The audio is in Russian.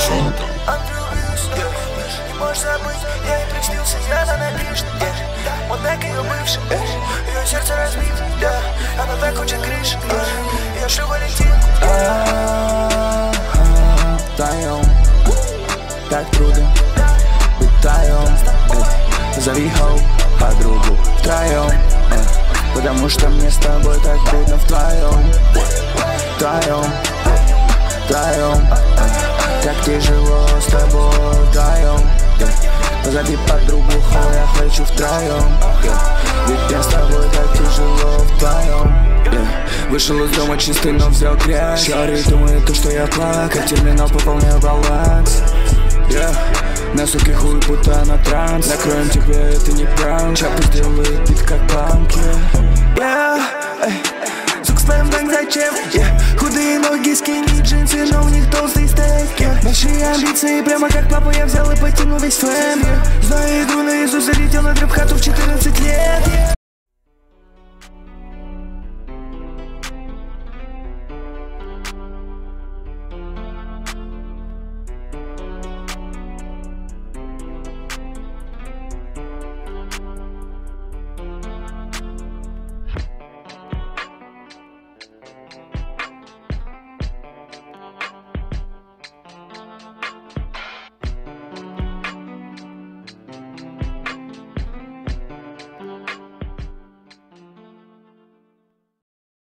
Не можешь забыть, я и приснился, я на напишет. Вот так ее бывший, ее сердце разбито, она так хочет крыши. Я шлю Валентинку. Вдвоем так трудно быть вдвоем. Зови хоу подругу втроем, потому что мне с тобой так трудно вдвоем. Вдвоем, вдвоем, как тяжело с тобой вдвоем. Позови подругу хоу, я хочу втроем, ведь мне с тобой так тяжело вдвоем. Вышел из дома чистый, но взял грязь. Шари думает то, что я плакал. Терминал, пополняю баланс. На суке хуй, будто на транс. Накроем тебя, это не пранк. Чапы сделает бит, как панки. Сука, спэм, так зачем? Худые ноги, скини, джинсы, но в них толстые стейки. Большие амбиции, прямо как папа я взял и потянул весь фэм. Знаю игру наизусть, залетел на трэп-хату в 14 лет.